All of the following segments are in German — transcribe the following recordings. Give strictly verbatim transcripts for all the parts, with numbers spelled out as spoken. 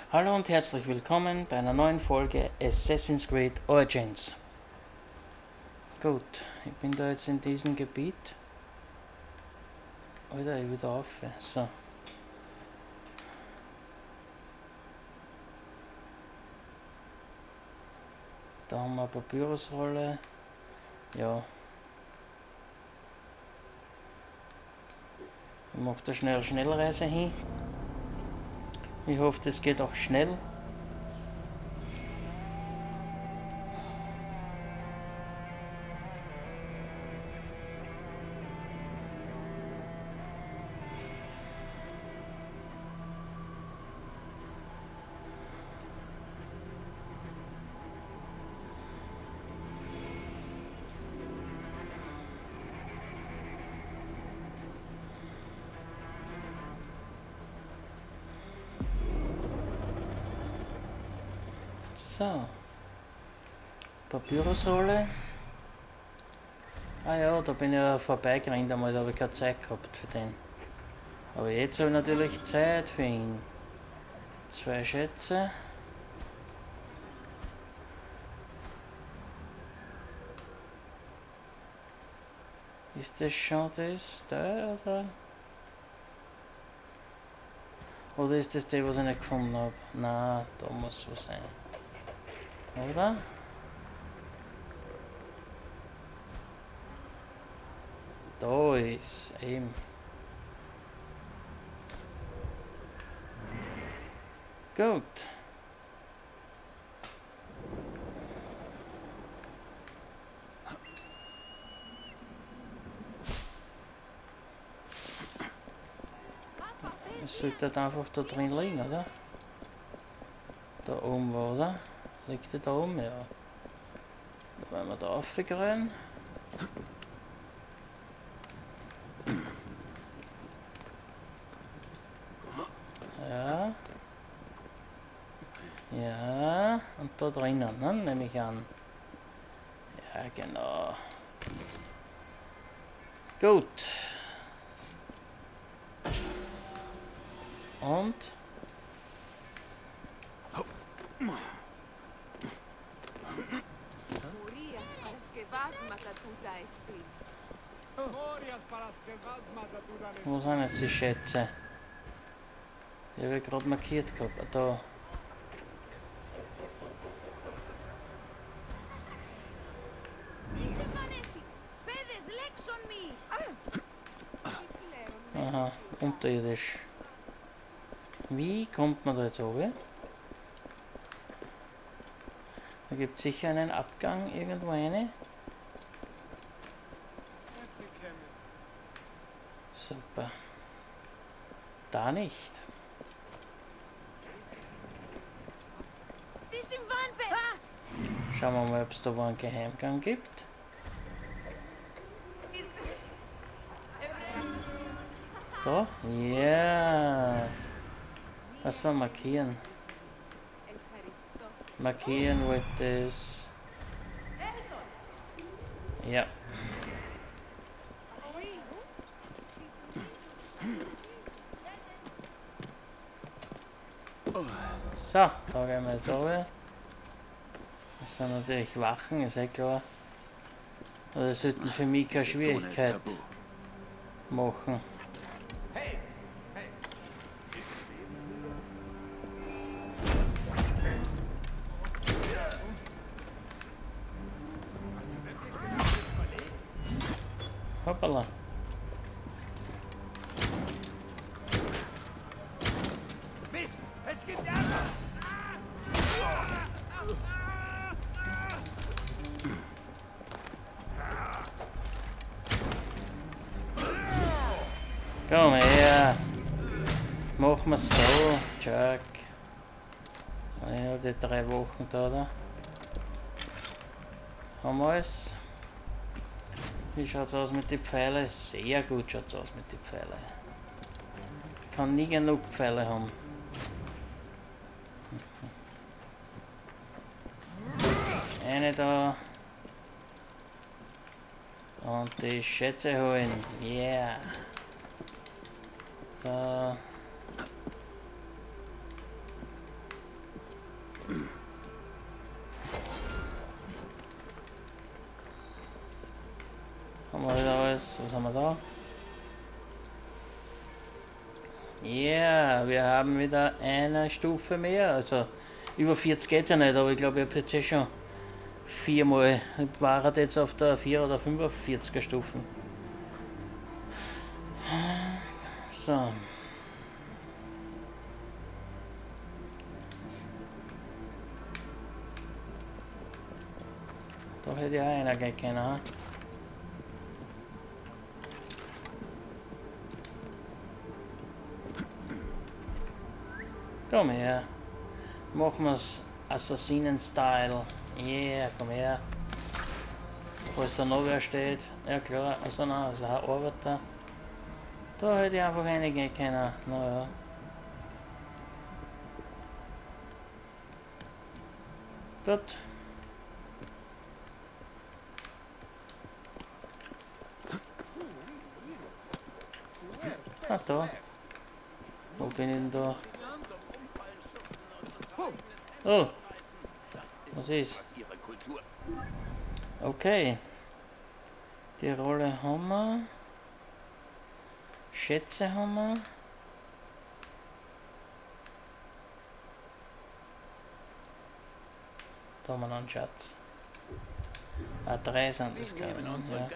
Hallo und herzlich willkommen bei einer neuen Folge Assassin's Creed Origins. Gut, ich bin da jetzt in diesem Gebiet. Alter, ich wieder auf. So. Da haben wir eine Papyrusrolle. Ja. Ich mache da schnell eine Schnellreise hin. Ich hoffe, das geht auch schnell. So. Papyrusrolle. Ah ja, da bin ich ja vorbeigerannt einmal, da habe ich keine Zeit gehabt für den. Aber jetzt habe ich natürlich Zeit für ihn. Zwei Schätze. Ist das schon das? Da oder? Oder ist das der, was ich nicht gefunden habe? Na, da muss was sein. Oder? Da ist eben. Gut. Es sollte halt einfach da drin liegen, oder? Da oben war, oder? Liegt der da oben? Ja. Da wollen wir da raufgehen. Ja. Ja. Und da drinnen, ne? Nehme ich an. Ja, genau. Gut. Und? Wo sind jetzt die Schätze? Die habe ich gerade markiert gehabt. Ah, da. Aha, unterirdisch. Wie kommt man da jetzt runter? Da gibt es sicher einen Abgang irgendwo rein. Super. Da nicht. Schauen wir mal, ob es da wo einen Geheimgang gibt. Da? Ja. Also markieren. Markieren wollte es. Ja. So, da gehen wir jetzt runter. Das sind natürlich Wachen, ist eh klar. Also das sollten für mich keine Schwierigkeit machen. Hoppala. Komm her. Machen wir so. Jack. Ja, die drei Wochen da, da. Haben wir es. Wie schaut es aus mit den Pfeilen? Sehr gut schaut es aus mit den Pfeilen. Ich kann nie genug Pfeile haben. Eine da. Und die Schätze holen. Yeah. So. Ja, yeah, wir haben wieder eine Stufe mehr. Also über vierzig geht es ja nicht, aber ich glaube, ich habe jetzt eh schon viermal. Ich war jetzt auf der vier oder fünfundvierziger Stufen. So. Da hätte ja einer gehen können. Komm her. Machen wir es Assassinen-Style. Yeah, komm her. Falls da noch wer steht. Ja klar, also nein, also ein Arbeiter. Da hätte ich einfach reingehen können. Naja. Gut. Ah, da. Wo bin ich denn da? Oh. Was ist? Okay. Die Rolle haben wir. Schätze haben wir. Da haben wir noch einen Schatz. Ah, drei sind das, glaube ich. Ja.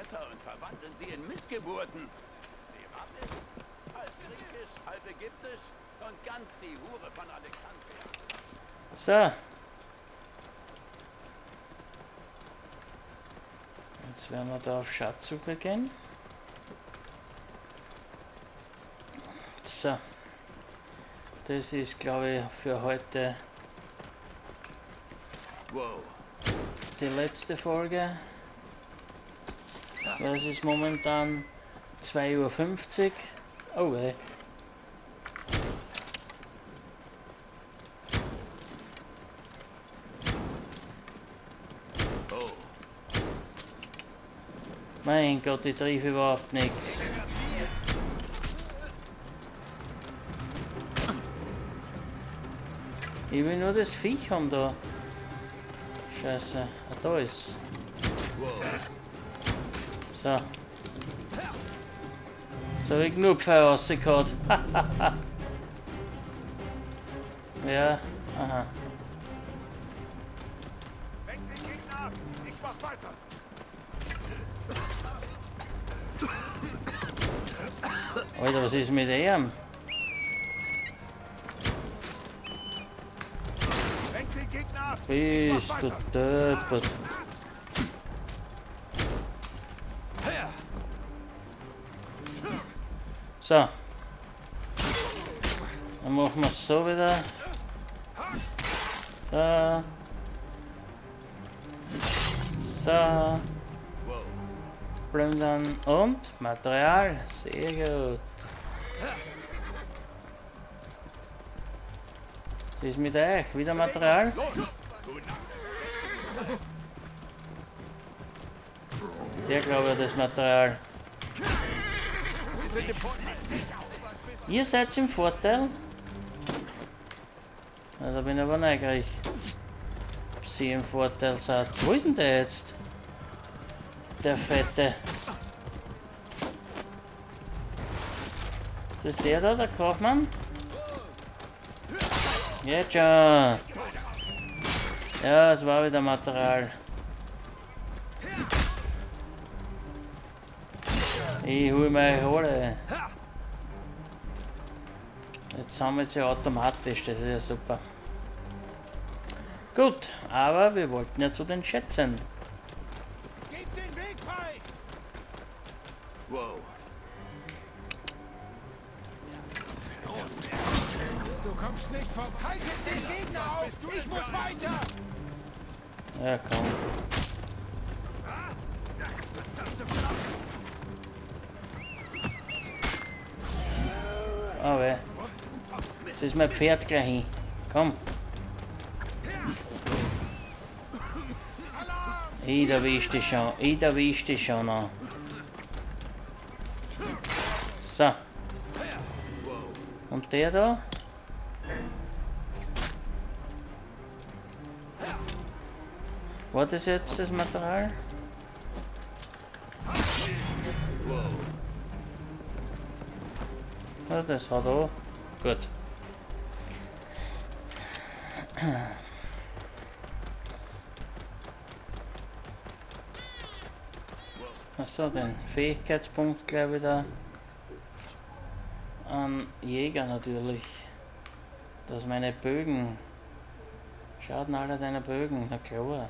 So. Jetzt werden wir da auf Schatzsuche gehen. So. Das ist, glaube ich, für heute die letzte Folge. Das ist momentan zwei Uhr fünfzig. Oh weh. Mein Gott, ich treffe überhaupt nichts. Ich will nur das Viech haben da. Scheiße. Ah, da ist. So. So habe ich genug Feuer rausgehauen. Ja, aha. Alter, was ist mit ihm? Bist du deppert. So. Dann machen wir es so wieder. So. So. Plündern und Material. Sehr gut. Was ist mit euch? Wieder Material? Der glaube ich das Material. Ihr seid im Vorteil? Na, da bin ich aber neugierig. Ob sie im Vorteil seid. Wo ist denn der jetzt? Der Fette. Ist das der da, der Kaufmann? Jetzt schon. Ja, es war wieder Material. Ich hol meine Hole. Jetzt haben wir sie automatisch, das ist ja super. Gut, aber wir wollten ja zu den Schätzen. Gebt den Weg frei! Wow. Du kommst nicht vom... Haltet den Gegner auf! Ich muss weiter! Ja, komm. Oh weh. Jetzt ist mein Pferd gleich hin. Komm. Ich erwisch dich schon. Ich erwisch dich schon noch. So. Und der da? War das jetzt das Material? Ja, das hat auch. Gut. Achso, den Fähigkeitspunkt gleich wieder an Jäger natürlich. Dass meine Bögen. Schaden alle deiner Bögen, na klar.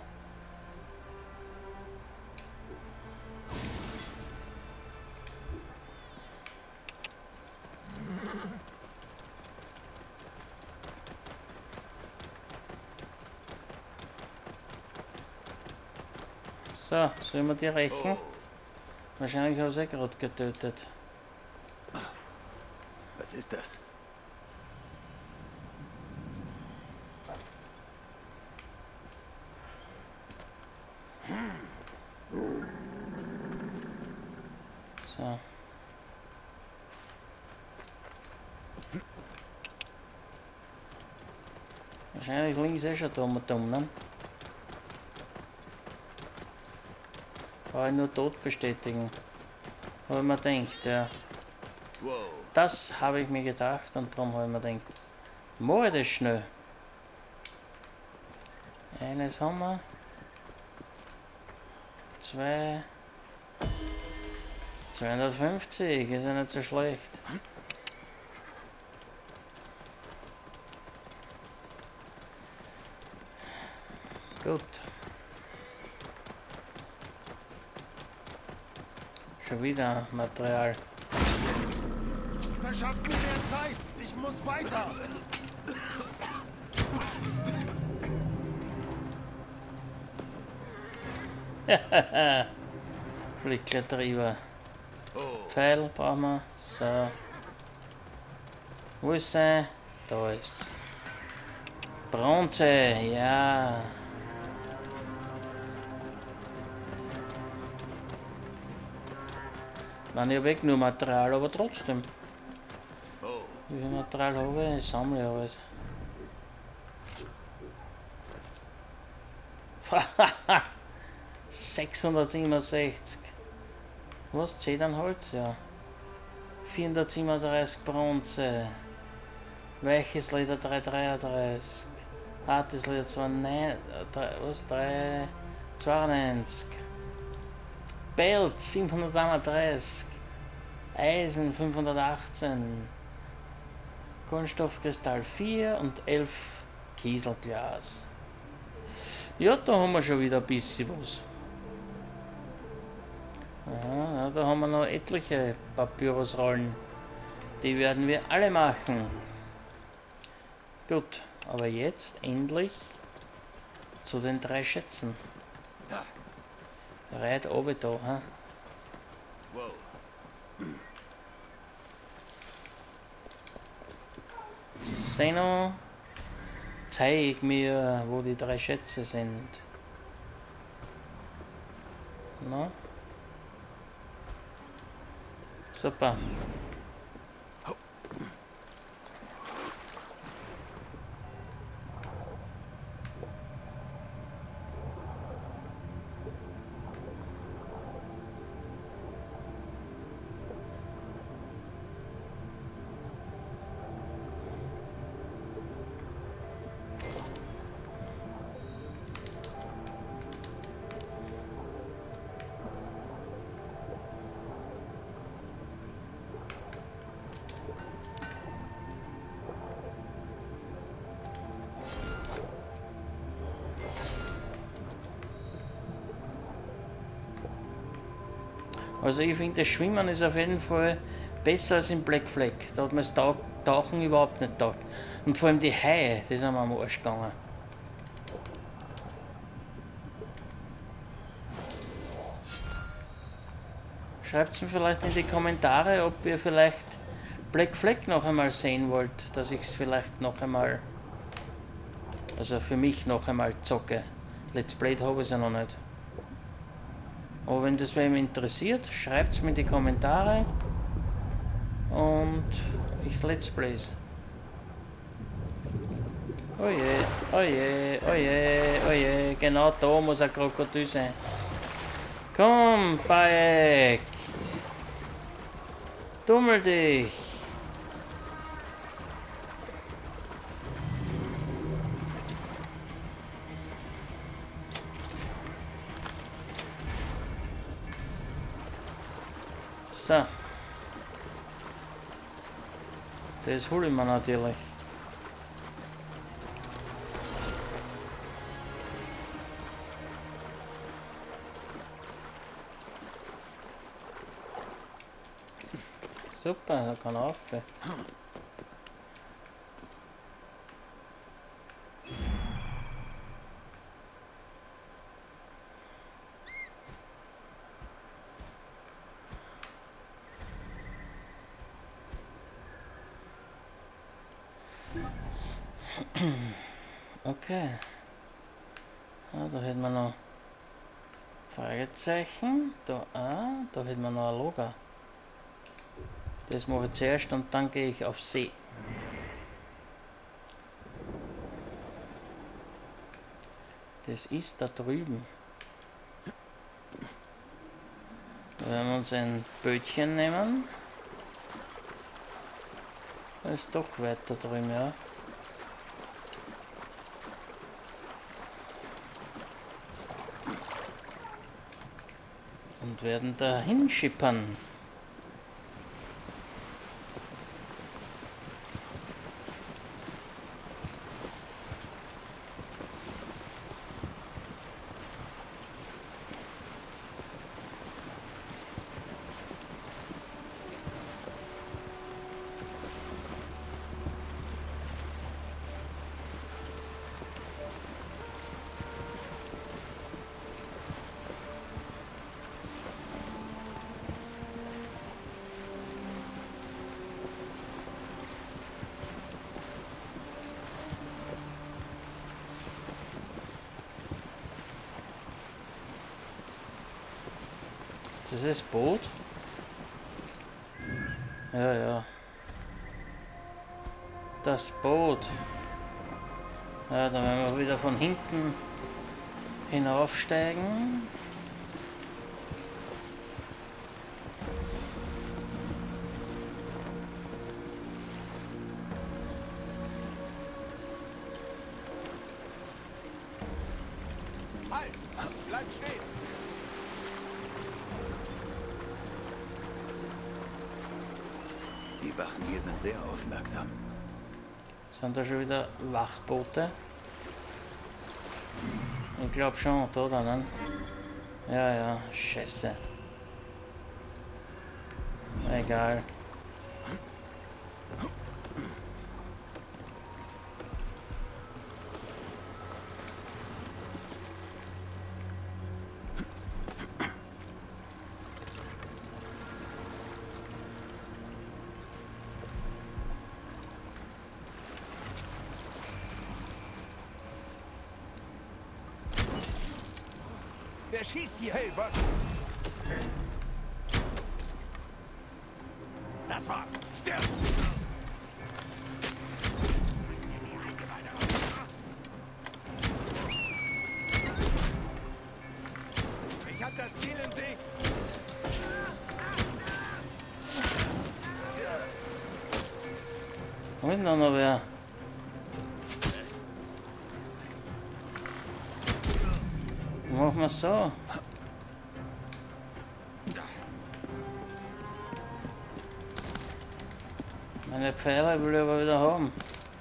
So, sollen wir die rächen? Wahrscheinlich habe ich sie gerade getötet. Was ist das? So. Wahrscheinlich links eh schon dumm und dumm, ne? Aber nur tot bestätigen. Habe ich mir gedacht, ja. Wow. Das habe ich mir gedacht und darum habe ich mir gedacht, mach ich das schnell. Eines haben wir. Zwei. zweihundertfünfzig, ist ja nicht so schlecht. Gut. Schon wieder Material. Verschafft mir mehr Zeit. Ich muss weiter. Fliegt gleich drüber. Oh. Pfeil brauchen wir. So. Wo ist sie? Da ist. Bronze, ja. Man, ich habe weg nur Material, aber trotzdem. Oh. Wie viel Material habe ich? Ich sammle alles. sechshundertsiebenundsechzig. Was? Zedernholz? Ja. vierhundertsiebenunddreißig Bronze. Weiches Leder dreihundertdreiunddreißig. Hartes Leder zweihundertneun. Was? drei zweiundneunzig. Belt siebenhunderteinunddreißig. Eisen fünfhundertachtzehn. Kunststoffkristall vier und elf Kieselglas. Ja, da haben wir schon wieder ein bisschen was. Ja, da haben wir noch etliche Papyrusrollen. Die werden wir alle machen. Gut, aber jetzt endlich zu den drei Schätzen. Reit oben da, ha? Wow. Seno, zeig mir, wo die drei Schätze sind. No? Super. Also ich finde, das Schwimmen ist auf jeden Fall besser als im Black Flag. Da hat mir das Tau Tauchen überhaupt nicht taugt. Und vor allem die Haie, die sind mir am Arsch gegangen. Schreibt mir vielleicht in die Kommentare, ob ihr vielleicht Black Flag noch einmal sehen wollt, dass ich es vielleicht noch einmal, also für mich noch einmal zocke. Let's Play habe ich es ja noch nicht. Aber wenn das wem interessiert, schreibt es mir in die Kommentare und ich Let's Plays. Oje, oje, oje, oje, genau da muss ein Krokodil sein. Komm, Bayek! Dummel dich! So. Das hole ich mir natürlich. Super, da kann er rauf. Okay. Ah, da hätten wir noch Fragezeichen. Da, ah, da hätten wir noch ein Logo. Das mache ich zuerst und dann gehe ich auf See. Das ist da drüben. Da werden wir uns ein Bötchen nehmen. Das ist doch weiter drüben, ja. Und werden da hinschippern. Das ist das Boot? Ja, ja. Das Boot. Ja, dann werden wir wieder von hinten hinaufsteigen. Halt! Bleib stehen! Die Wachen hier sind sehr aufmerksam. Sind da schon wieder Wachboote? Ich glaube schon, oder? Ne? Ja, ja, scheiße. Egal. Wer schießt hier? Hey, was? Das war's. Stirb! Ich hab das Ziel in Sicht. Wo ist denn da noch wer? Machen wir so. Meine Pfeile will ich aber wieder haben.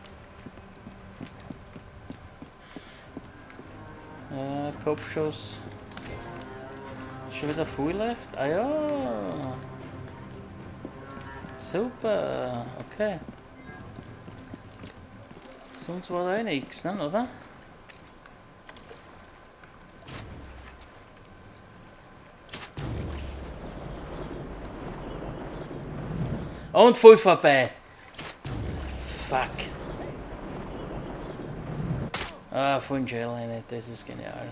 Ja, Kopfschuss. Schon wieder Fulllicht? Ah ja. Super. Okay. Sonst war da eh nichts, ne, oder? Und voll vorbei. Fuck. Ah, voll Gel rein, das ist genial.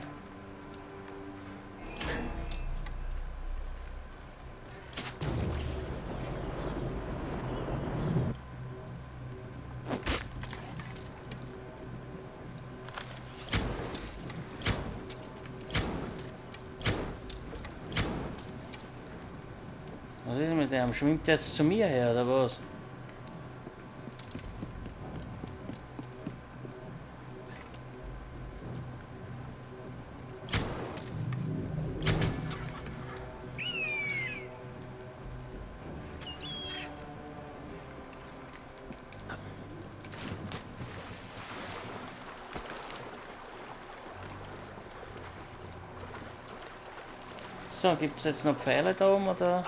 Was ist mit dem? Schwimmt der jetzt zu mir her, oder was? So, gibt es jetzt noch Pfeile da oben oder?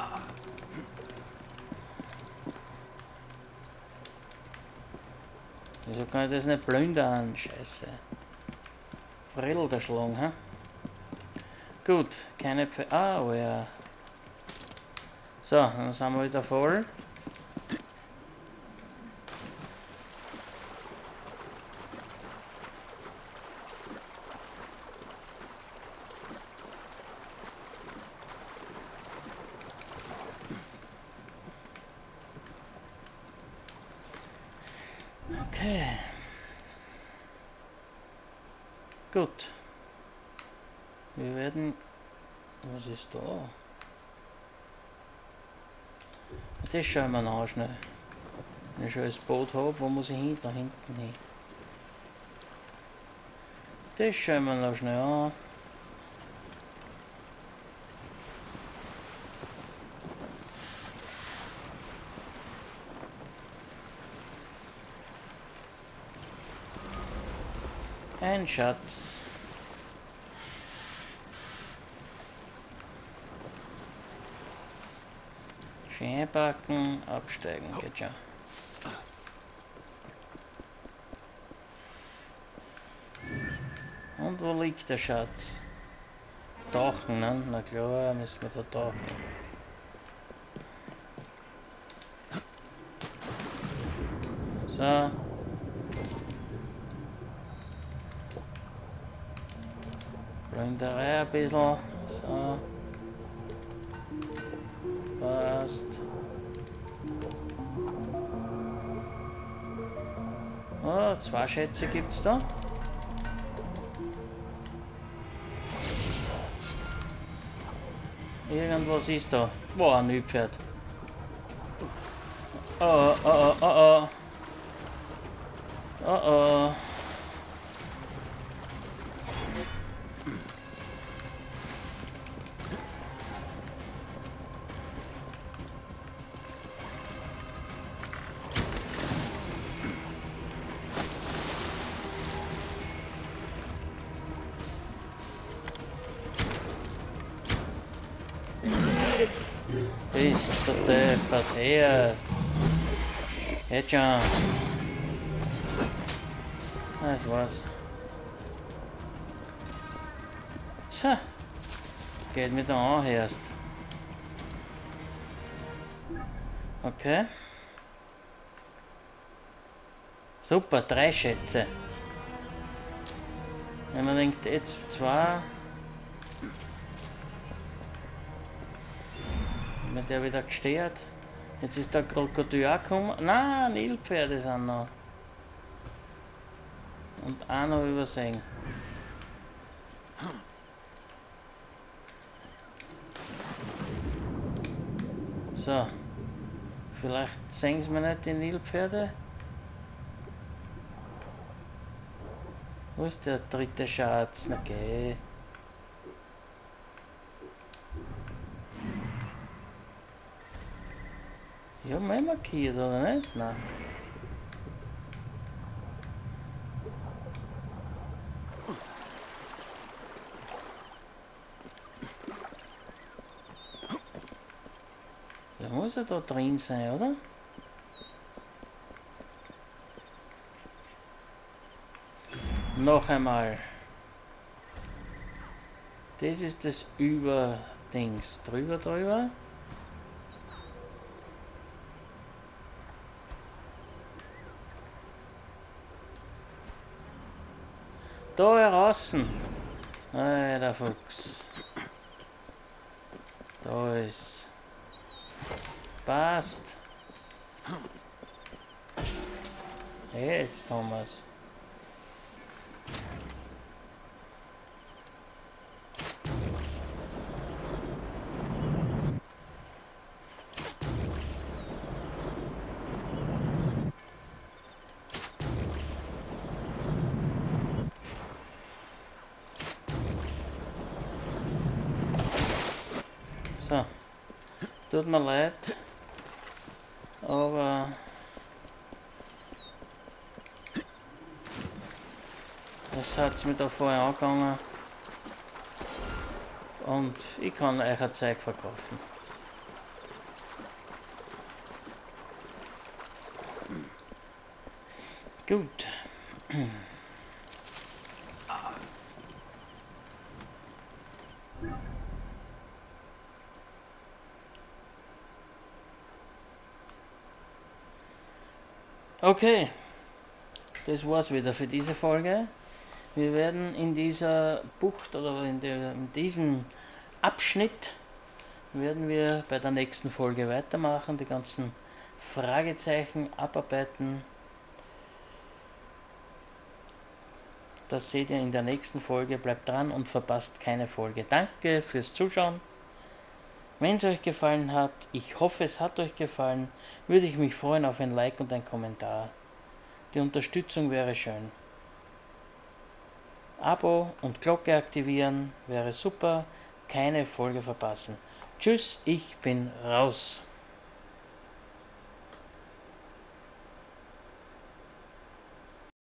Wieso kann ich das nicht plündern? Scheiße. Brill der Schlang, hä? Gut, keine Pfeile. Ah, oh ja. So, dann sind wir wieder voll. Okay. Gut. Wir werden... Was ist da? Das schauen wir nach schnell. Wenn ich schon das Boot habe, wo muss ich hin? Da hinten hin. Das schauen wir noch schnell an. Ein Schatz. Schön backen, absteigen, geht schon. Und wo liegt der Schatz? Tauchen, ne? Na klar, müssen wir da tauchen. So. Plünderei ein bisschen. So. Passt. Oh, zwei Schätze gibt's da. Irgendwas ist da. Boah, ein Nilpferd. Oh, oh, oh, oh, oh. Oh, oh. Bist du deppert erst? Jetzt schon. Das war's. Tja. Geht mir da an erst. Okay. Super, drei Schätze. Wenn man denkt, jetzt zwei. Wenn der wieder gestört. Jetzt ist der Krokodil auch gekommen. Nein, Nilpferde sind noch. Und auch noch übersehen. So. Vielleicht sehen sie mir nicht die Nilpferde. Wo ist der dritte Schatz? Na geh. Ich hab mich markiert, oder nicht? Nein. Der muss ja da drin sein, oder? Noch einmal. Das ist das Überdings. Drüber, drüber. Da heraus. Ah, der Fuchs. Da ist. Passt. Jetzt haben wir es. So, tut mir leid, aber das hat es mir da vorher angegangen und ich kann euch ein Zeug verkaufen. Gut. Okay, das war's wieder für diese Folge. Wir werden in dieser Bucht oder in, der, in diesem Abschnitt werden wir bei der nächsten Folge weitermachen, die ganzen Fragezeichen abarbeiten. Das seht ihr in der nächsten Folge. Bleibt dran und verpasst keine Folge. Danke fürs Zuschauen. Wenn es euch gefallen hat, ich hoffe es hat euch gefallen, würde ich mich freuen auf ein Like und ein Kommentar. Die Unterstützung wäre schön. Abo und Glocke aktivieren wäre super. Keine Folge verpassen. Tschüss, ich bin raus.